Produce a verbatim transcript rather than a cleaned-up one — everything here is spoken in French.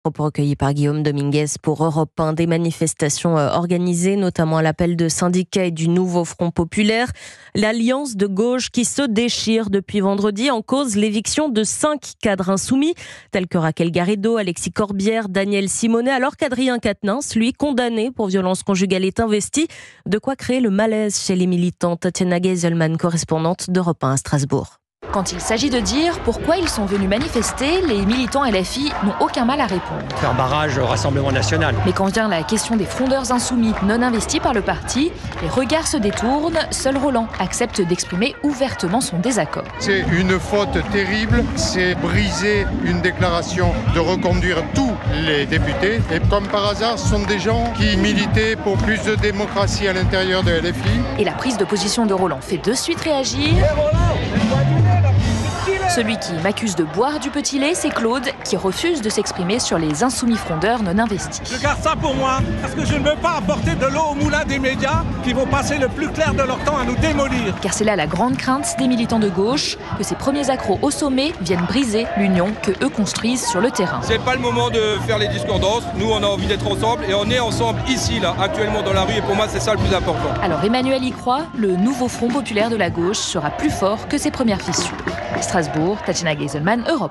Propos recueillis par Guillaume Dominguez pour Europe un. Des manifestations organisées, notamment à l'appel de syndicats et du nouveau Front populaire. L'alliance de gauche qui se déchire depuis vendredi, en cause l'éviction de cinq cadres insoumis, tels que Raquel Garrido, Alexis Corbière, Daniel Simonet, alors qu'Adrien Quatennens, lui, condamné pour violence conjugale, est investi. De quoi créer le malaise chez les militants. Tatiana Geiselman, correspondante d'Europe un à Strasbourg. Quand il s'agit de dire pourquoi ils sont venus manifester, les militants L F I n'ont aucun mal à répondre. Faire barrage au Rassemblement national. Mais quand vient la question des frondeurs insoumis non investis par le parti, les regards se détournent. Seul Roland accepte d'exprimer ouvertement son désaccord. C'est une faute terrible, c'est briser une déclaration de reconduire tous les députés. Et comme par hasard, ce sont des gens qui militaient pour plus de démocratie à l'intérieur de L F I. Et la prise de position de Roland fait de suite réagir. Celui qui m'accuse de boire du petit lait, c'est Claude, qui refuse de s'exprimer sur les insoumis frondeurs non investis. Je garde ça pour moi, parce que je ne veux pas apporter de l'eau au moulin des médias qui vont passer le plus clair de leur temps à nous démolir. Car c'est là la grande crainte des militants de gauche, que ces premiers accros au sommet viennent briser l'union que eux construisent sur le terrain. C'est pas le moment de faire les discours danses. Nous, on a envie d'être ensemble et on est ensemble ici, là, actuellement dans la rue. Et pour moi, c'est ça le plus important. Alors Emmanuel y croit, le nouveau Front populaire de la gauche sera plus fort que ses premières fissures. Strasbourg, Tatiana Geiselman, Europe.